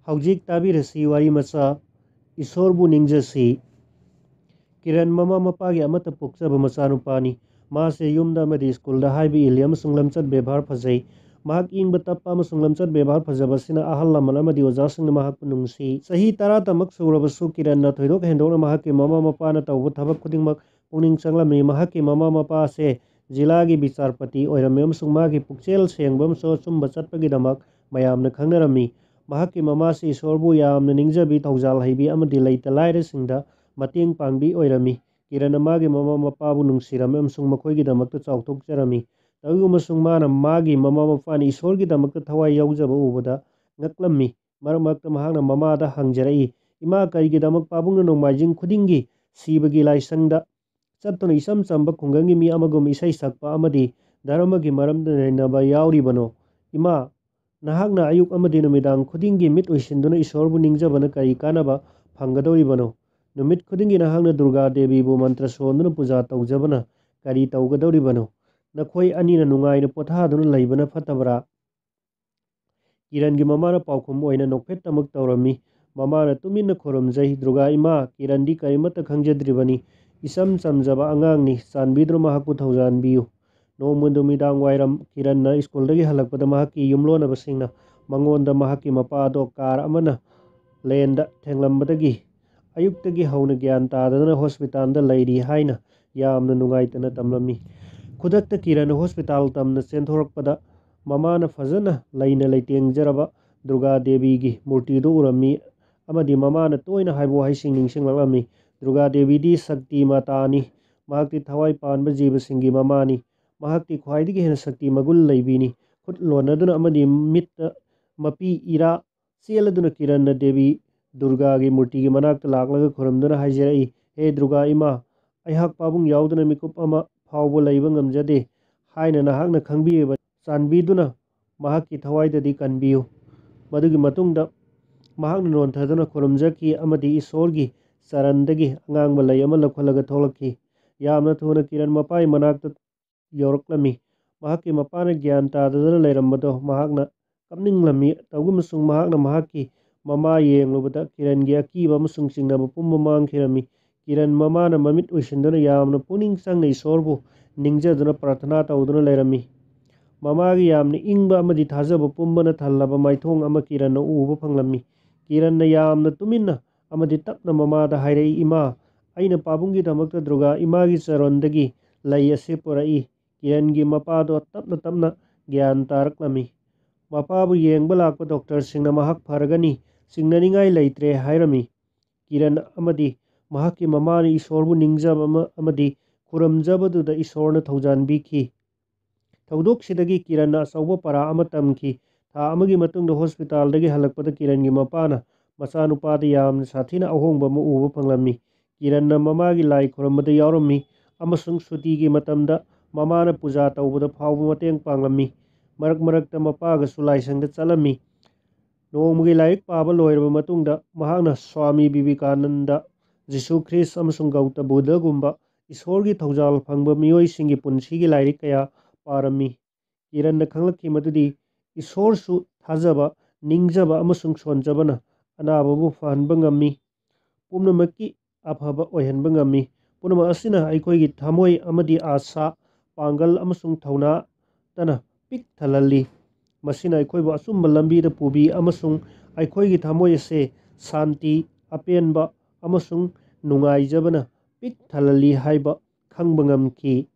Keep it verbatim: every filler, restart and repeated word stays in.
ꯍꯧꯖꯤꯛ ꯇꯥꯕꯤꯔꯁꯤ ꯋꯥꯔꯤ ꯃꯆꯥ ꯏꯁꯣꯔꯕꯨ ꯅꯤꯡꯖꯁꯤ꯫ ꯀꯤꯔꯟ ꯃꯃꯥ ꯃꯄꯥꯒꯤ ꯑꯃꯠꯇ ꯄꯣꯛꯆꯕ ꯃꯆꯥꯅꯨꯄꯥꯅꯤ꯫ ꯃꯥꯁꯦ ꯌꯨꯝꯗ ꯑꯃꯗꯤ ꯁ꯭ꯀꯨꯜꯗ ꯍꯥꯏꯕ ꯏꯜꯂꯤ ꯑꯃꯁꯨꯡ ꯂꯝꯆꯠ ꯕꯦꯚꯥꯔ ꯐꯖꯩ꯫ ꯃꯍꯥꯛ ꯏꯪꯕ ꯇꯞꯄ ꯑꯃꯁꯨꯡ ꯂꯝꯆꯠ ꯕꯦꯚꯥꯔ ꯐꯖꯕ ꯑꯁꯤꯅ ꯑꯍꯜ ꯂꯃꯟ ꯑꯃꯗꯤ ꯑꯣꯖꯥꯁꯤꯡꯅ ꯃꯍꯥꯛꯄꯨ ꯅꯨꯡꯁꯤ꯫ ꯆꯍꯤ ꯇꯔꯥꯇꯃꯛ ꯁꯨꯔꯕꯁꯨ ꯀꯤꯔꯟꯅ ꯊꯣꯏꯗꯣꯛ ꯍꯦꯟꯗꯣꯛꯅ ꯃꯍꯥꯛꯀꯤ ꯃꯃꯥ ꯃꯄꯥꯅ ꯇꯧꯕ ꯊꯕꯛ ꯈꯨꯗꯤꯡꯃꯛ ꯄꯨꯛꯅꯤꯡ ꯆꯪꯂꯝꯃꯤ꯫ ꯃꯍꯥꯛꯀꯤ ꯃꯃꯥ ꯃꯄꯥꯁꯦ ꯖꯤꯂꯥꯒꯤ ꯕꯤꯆꯥꯔꯄꯇꯤ ꯑꯣꯏꯔꯝꯃꯤ ꯑꯃꯁꯨꯡ ꯃꯥꯒꯤ ꯄꯨꯛꯆꯦꯜ ꯁꯦꯡꯕ ꯑꯃꯁꯨꯡ ꯑꯆꯨꯝꯕ ꯆꯠꯄꯒꯤꯗꯃꯛ ꯃꯌꯥꯝꯅ ꯈꯪꯅꯔꯝꯃꯤ꯫ ꯃꯍꯥꯛꯀꯤ ꯃꯃꯥꯁꯤ ꯏꯁꯣꯔꯕꯨ ꯌꯥꯝꯅ ꯅꯤꯡꯖꯕꯤ, ꯊꯧꯖꯥꯜ ꯍꯩꯕꯤ ꯑꯃꯗꯤ ꯂꯩꯇ ꯂꯥꯏꯔꯁꯤꯡꯗ ꯃꯇꯦꯡ ꯄꯥꯡꯕꯤ ꯑꯣꯏꯔꯝꯃꯤ꯫ ꯀꯤꯔꯟꯅ ꯃꯥꯒꯤ ꯃꯃꯥ ꯃꯄꯥꯕꯨ ꯅꯨꯡꯁꯤꯔꯝꯃꯤ ꯑꯃꯁꯨꯡ ꯃꯈꯣꯏꯒꯤꯗꯃꯛꯇ ꯆꯥꯎꯊꯣꯛꯆꯔꯝꯃꯤ꯫ ꯇꯧꯏꯒꯨꯝꯕꯁꯨꯡ ꯃꯥꯅ ꯃꯥꯒꯤ ꯃꯃꯥ ꯃꯄꯥꯅ ꯏꯁꯣꯔꯒꯤꯗꯃꯛꯇ ꯊꯋꯥꯏ ꯌꯥꯎꯖꯕ ꯎꯕꯗ ꯉꯛꯂꯝꯃꯤ꯫ ꯃꯔꯛ ꯃꯔꯛꯇ ꯃꯍꯥꯛꯅ ꯃꯃꯥꯗ ꯍꯪꯖꯔꯛꯏ, "ꯏꯃꯥ, ꯀꯔꯤꯒꯤꯗꯃꯛ ꯄꯥꯕꯨꯡꯅ ꯅꯣꯡꯃꯥꯏꯖꯤꯡ ꯈꯨꯗꯤꯡꯒꯤ ꯁꯤꯕꯒꯤ ꯂꯥꯏꯁꯪꯗ ꯆꯠꯇꯨꯅ ꯏꯆꯝ ꯆꯝꯕ ꯈꯨꯡꯒꯪꯒꯤ ꯃꯤ ꯑꯃꯒꯨꯝ ꯏꯁꯩ ꯁꯛꯄ ꯑꯃꯗꯤ ꯙꯔꯃꯒꯤ ꯃꯔꯝꯗ ꯅꯩꯅꯕ ꯌꯥꯎꯔꯤꯕꯅꯣ? ꯏꯃꯥ, ꯅꯍꯥꯛꯅ ꯑꯌꯨꯛ ꯑꯃꯗꯤ ꯅꯨꯃꯤꯗꯥꯡ ꯈꯨꯗꯤꯡꯒꯤ ꯃꯤꯠ ꯎꯏꯁꯤꯟꯗꯨꯅ ꯏꯁꯣꯔꯕꯨ ꯅꯤꯡꯖꯕꯅ ꯀꯔꯤ ꯀꯥꯟꯅꯕ ꯐꯪꯒꯗꯧꯔꯤꯕꯅꯣ? ꯅꯨꯃꯤꯠ ꯈꯨꯗꯤꯡꯒꯤ ꯅꯍꯥꯛꯅ ꯗꯨꯔꯒꯥ ꯗꯦꯕꯤꯕꯨ ꯃꯟꯇ꯭ꯔ ꯁꯣꯟꯗꯨꯅ ꯄꯨꯖꯥ ꯇꯧꯖꯕꯅ ꯀꯔꯤ ꯇꯧꯒꯗꯧꯔꯤꯕꯅꯣ? ꯅꯈꯣꯏ ꯑꯅꯤꯅ ꯅꯨꯡꯉꯥꯏꯅ ꯄꯣꯊꯥꯗꯨꯅ ꯂꯩꯕꯅ ꯐꯠꯇꯕ꯭ꯔꯥ?" ꯀꯤꯔꯟꯒꯤ ꯃꯃꯥꯅ ꯄꯥꯎꯈꯨꯝ ꯑꯣꯏꯅ ꯅꯣꯛꯐꯦꯠꯇꯃꯛ ꯇꯧꯔꯝꯃꯤ꯫ ꯃꯃꯥꯅ ꯇꯨꯃꯤꯟꯅ ꯈꯨꯔꯨꯝꯖꯩ, "ꯗꯨꯔꯒꯥ ꯏꯃꯥ, ꯀꯤꯔꯟꯗꯤ ꯀꯔꯤꯃꯠꯇ ꯈꯪꯖꯗ꯭ꯔꯤꯕꯅꯤ꯫ ꯏꯆꯝ ꯆꯝꯖꯕ ꯑꯉꯥꯡꯅꯤ꯫ ꯆꯥꯟꯕꯤꯗꯨꯅ ꯃꯍꯥꯛꯄꯨ ꯊꯧꯖꯥꯟꯕꯤꯌꯨ꯫" ꯅꯣꯡꯃ ꯅꯨꯃꯤꯗꯥꯡꯋꯥꯏꯔꯝ ꯀꯤꯔꯟꯅ ꯁ꯭ꯀꯨꯜꯗꯒꯤ ꯍꯜꯂꯛꯄꯗ ꯃꯍꯥꯛꯀꯤ ꯌꯨꯝꯂꯣꯟꯅꯕꯁꯤꯡꯅ ꯃꯉꯣꯟꯗ ꯃꯍꯥꯛꯀꯤ ꯃꯄꯥ ꯑꯗꯣ ꯀꯥꯔ ꯑꯃꯅ ꯂꯦꯟꯗ ꯊꯦꯡꯂꯝꯕꯗꯒꯤ ꯑꯌꯨꯛꯇꯒꯤ ꯍꯧꯅ ꯒ꯭ꯌꯥꯟ ꯇꯥꯗꯅ ꯍꯣꯁꯄꯤꯇꯥꯜꯗ ꯂꯩꯔꯤ ꯍꯥꯏꯅ ꯌꯥꯝꯅ ꯅꯨꯡꯉꯥꯏꯇꯅ ꯇꯝꯂꯝꯃꯤ꯫ ꯈꯨꯗꯛꯇ ꯀꯤꯔꯟꯅ ꯍꯣꯁꯄꯤꯇꯥꯜ ꯇꯝꯅ ꯆꯦꯟꯊꯣꯔꯛꯄꯗ ꯃꯃꯥꯅ ꯐꯖꯅ ꯂꯩꯅ ꯂꯩꯇꯦꯡꯖꯔꯕ ꯗꯨꯔꯒꯥ ꯗꯦꯕꯤꯒꯤ ꯃꯨꯔꯇꯤꯗꯨ ꯎꯔꯝꯃꯤ ꯑꯃꯗꯤ ꯃꯃꯥꯅ ꯇꯣꯏꯅ ꯍꯥꯏꯕ ꯋꯥꯍꯩꯁꯤꯡ ꯅꯤꯡꯁꯤꯡꯂꯛꯂꯝꯃꯤ꯫ ꯗꯨꯔꯒꯥ ꯗꯦꯕꯤꯗꯤ ꯁꯛꯇꯤ ꯃꯥꯇꯥꯅꯤ꯫ ꯃꯍꯥꯛꯇꯤ ꯊꯋꯥꯏ ꯄꯥꯟꯕ ꯖꯤꯕꯁꯤꯡꯒꯤ ꯃꯃꯥꯅꯤ꯫ ꯃꯍꯥꯛꯇꯤ ꯈ꯭ꯋꯥꯏꯗꯒꯤ ꯍꯦꯟꯅ ꯁꯛꯇꯤ ꯃꯒꯨꯟ ꯂꯩꯕꯤꯅꯤ꯫ ꯈꯨꯠ ꯂꯣꯟꯅꯗꯨꯅ ꯑꯃꯗꯤ ꯃꯤꯠꯇ ꯃꯄꯤ ꯏꯔꯥ ꯆꯦꯜꯂꯗꯨꯅ ꯀꯤꯔꯟꯅ ꯗꯦꯕꯤ ꯗꯨꯔꯒꯥꯒꯤ ꯃꯨꯔꯇꯤꯒꯤ ꯃꯅꯥꯛꯇ ꯂꯥꯛꯂꯒ ꯈꯨꯔꯨꯝꯗꯨꯅ ꯍꯥꯏꯖꯔꯛꯏ, "ꯍꯦ ꯗꯨꯔꯒꯥ ꯏꯃꯥ, ꯑꯩꯍꯥꯛ ꯄꯥꯕꯨꯡ ꯌꯥꯎꯗꯅ ꯃꯤꯀꯨꯞ ꯑꯃ ꯐꯥꯎꯕ ꯂꯩꯕ ꯉꯝꯖꯗꯦ ꯍꯥꯏꯅ ꯅꯍꯥꯛꯅ ꯈꯪꯕꯤꯔꯤꯕꯅꯤ꯫ ꯆꯥꯟꯕꯤꯗꯨꯅ ꯃꯍꯥꯛꯀꯤ ꯊꯋꯥꯏꯗꯗꯤ ꯀꯟꯕꯤꯌꯨ꯫" ꯃꯗꯨꯒꯤ ꯃꯇꯨꯡꯗ ꯃꯍꯥꯛꯅ ꯅꯣꯟꯊꯗꯨꯅ ꯈꯨꯔꯨꯝꯖꯈꯤ ꯑꯃꯗꯤ ꯏꯁꯣꯔꯒꯤ ꯆꯔꯟꯗꯒꯤ ꯑꯉꯥꯡꯕ ꯂꯩ ꯑꯃ ꯂꯧꯈꯠꯂꯒ ꯊꯣꯛꯂꯛꯈꯤ꯫ ꯌꯥꯝꯅ ꯊꯨꯅ ꯀꯤꯔꯟ ꯃꯄꯥꯒꯤ ꯃꯅꯥꯛꯇ ꯌꯧꯔꯛꯂꯝꯃꯤ꯫ ꯃꯍꯥꯛꯀꯤ ꯃꯄꯥꯅ ꯒ꯭ꯌꯥꯟ ꯇꯥꯗꯅ ꯂꯩꯔꯝꯕꯗꯣ ꯃꯍꯥꯛꯅ ꯀꯞꯅꯤꯡꯂꯝꯃꯤ꯫ ꯇꯧꯒꯨꯝꯕꯁꯨꯡ ꯃꯍꯥꯛꯅ ꯃꯍꯥꯛꯀꯤ ꯃꯃꯥ ꯌꯦꯡꯂꯨꯕꯗ ꯀꯤꯔꯟꯒꯤ ꯑꯀꯤꯕ ꯑꯃꯁꯨꯡ ꯆꯤꯡꯅꯕ ꯄꯨꯝꯕ ꯃꯥꯡꯈꯤꯔꯝꯃꯤ꯫ ꯀꯤꯔꯟ ꯃꯃꯥꯅ ꯃꯃꯤꯠ ꯎꯏꯁꯤꯟꯗꯨꯅ ꯌꯥꯝꯅ ꯄꯨꯛꯅꯤꯡ ꯆꯪꯅ ꯏꯁꯣꯔꯕꯨ ꯅꯤꯡꯖꯗꯨꯅ ꯄ꯭ꯔꯥꯔꯊꯅꯥ ꯇꯧꯗꯨꯅ ꯂꯩꯔꯝꯃꯤ꯫ ꯃꯃꯥꯒꯤ ꯌꯥꯝꯅ ꯏꯪꯕ ꯑꯃꯗꯤ ꯊꯥꯖꯕ ꯄꯨꯝꯕꯅ ꯊꯜꯂꯕ ꯃꯥꯏꯊꯣꯡ ꯑꯃ ꯀꯤꯔꯟꯅ ꯎꯕ ꯐꯪꯂꯝꯃꯤ꯫ ꯀꯤꯔꯟꯅ ꯌꯥꯝꯅ ꯇꯨꯃꯤꯟꯅ ꯑꯃꯗꯤ ꯇꯞꯅ ꯃꯃꯥꯗ ꯍꯥꯏꯔꯛꯏ, "ꯏꯃꯥ, ꯑꯩꯅ ꯄꯥꯕꯨꯡꯒꯤꯗꯃꯛꯇ ꯗꯨꯔꯒꯥ ꯏꯃꯥꯒꯤ ꯆꯔꯣꯟꯗꯒꯤ ꯂꯩ ꯑꯁꯤ ꯄꯨꯔꯛꯏ꯫" ꯀꯤꯔꯟꯒꯤ ꯃꯄꯥꯗꯣ ꯇꯞꯅ ꯇꯞꯅ ꯒ꯭ꯌꯥꯟ ꯇꯥꯔꯛꯂꯝꯃꯤ꯫ ꯃꯄꯥꯕꯨ ꯌꯦꯡꯕ ꯂꯥꯛꯄ ꯗꯣꯛꯇꯔꯁꯤꯡꯅ ꯃꯍꯥꯛ ꯐꯔꯒꯅꯤ, ꯆꯤꯡꯅꯅꯤꯡꯉꯥꯏ ꯂꯩꯇ꯭ꯔꯦ ꯍꯥꯏꯔꯝꯃꯤ꯫ ꯀꯤꯔꯟ ꯑꯃꯗꯤ ꯃꯍꯥꯛꯀꯤ ꯃꯃꯥꯅ ꯏꯁꯣꯔꯕꯨ ꯅꯤꯡꯖꯕ ꯑꯃꯗꯤ ꯈꯨꯔꯨꯝꯖꯕꯗꯨꯗ ꯏꯁꯣꯔꯅ ꯊꯧꯖꯥꯟꯕꯤꯈꯤ꯫ ꯊꯧꯗꯣꯛꯁꯤꯗꯒꯤ ꯀꯤꯔꯟꯅ ꯑꯆꯧꯕ ꯄꯥꯔꯥ ꯑꯃ ꯇꯝꯈꯤ꯫ ꯊꯥ ꯑꯃꯒꯤ ꯃꯇꯨꯡꯗ ꯍꯣꯁꯄꯤꯇꯥꯜꯗꯒꯤ ꯍꯜꯂꯛꯄꯗ ꯀꯤꯔꯟꯒꯤ ꯃꯄꯥꯅ ꯃꯆꯥꯅꯨꯄꯥꯗ ꯌꯥꯝꯅ ꯁꯥꯊꯤꯅ ꯑꯍꯣꯡꯕ ꯑꯃ ꯎꯕ ꯐꯪꯂꯝꯃꯤ꯫ ꯀꯤꯔꯟꯅ ꯃꯃꯥꯒꯤ ꯂꯥꯏ ꯈꯨꯔꯨꯝꯕꯗ ꯌꯥꯎꯔꯝꯃꯤ ꯑꯃꯁꯨꯡ ꯁꯨꯇꯤꯒꯤ ꯃꯇꯝꯗ ꯃꯃꯥꯅ ꯄꯨꯖꯥ ꯇꯧꯕꯗ ꯐꯥꯎꯕ ꯃꯇꯦꯡ ꯄꯥꯡꯂꯝꯃꯤ꯫ ꯃꯔꯛ ꯃꯔꯛꯇ ꯃꯄꯥꯒꯁꯨ ꯂꯥꯏꯁꯪꯗ ꯆꯠꯂꯝꯃꯤ꯫ ꯅꯣꯡꯃꯒꯤ ꯂꯥꯏꯔꯤꯛ ꯄꯥꯕ ꯂꯣꯏꯔꯕ ꯃꯇꯨꯡꯗ ꯃꯍꯥꯛꯅ ꯁ꯭ꯋꯥꯃꯤ ꯕꯤꯕꯦꯀꯥꯅꯟꯗ, ꯖꯤꯁꯨ ꯈ꯭ꯔꯤꯁ꯭ꯠ ꯑꯃꯁꯨꯡ ꯒꯧꯇ ꯕꯨꯗ꯭ꯙꯒꯨꯝꯕ ꯏꯁꯣꯔꯒꯤ ꯊꯧꯖꯥꯜ ꯐꯪꯕ ꯃꯤꯑꯣꯏꯁꯤꯡꯒꯤ ꯄꯨꯟꯁꯤꯒꯤ ꯂꯥꯏꯔꯤꯛ ꯀꯌꯥ ꯄꯥꯔꯝꯃꯤ꯫ ꯀꯤꯔꯟꯅ ꯈꯪꯂꯛꯈꯤ ꯃꯗꯨꯗꯤ ꯏꯁꯣꯔꯁꯨ ꯊꯥꯖꯕ, ꯅꯤꯡꯖꯕ ꯑꯃꯁꯨꯡ ꯁꯣꯟꯖꯕꯅ ꯑꯅꯥꯕꯕꯨ ꯐꯍꯟꯕ ꯉꯝꯃꯤ, ꯄꯨꯝꯅꯃꯛꯀꯤ ꯑꯐꯕ ꯑꯣꯏꯍꯟꯕ ꯉꯝꯃꯤ꯫ ꯄꯨꯝꯅꯃꯛ ꯑꯁꯤꯅ ꯑꯩꯈꯣꯏꯒꯤ ꯊꯝꯃꯣꯏ ꯑꯃꯗꯤ ꯑꯥꯁꯥ, ꯄꯥꯡꯒꯜ ꯑꯃꯁꯨꯡ ꯊꯧꯅꯥꯇꯅ ꯄꯤꯛ ꯊꯜꯍꯜꯂꯤ꯫ ꯃꯁꯤꯅ ꯑꯩꯈꯣꯏꯕꯨ ꯑꯆꯨꯝꯕ ꯂꯝꯕꯤꯗ ꯄꯨꯕꯤ ꯑꯃꯁꯨꯡ ꯑꯩꯈꯣꯏꯒꯤ ꯊꯝꯃꯣꯏ ꯑꯁꯤ ꯁꯥꯟꯇꯤ, ꯑꯄꯦꯟꯕ ꯑꯃꯁꯨꯡ ꯅꯨꯡꯉꯥꯏꯖꯕꯅ ꯄꯤꯛ ꯊꯜꯍꯜꯂꯤ ꯍꯥꯏꯕ ꯈꯪꯕ ꯉꯝꯈꯤ꯫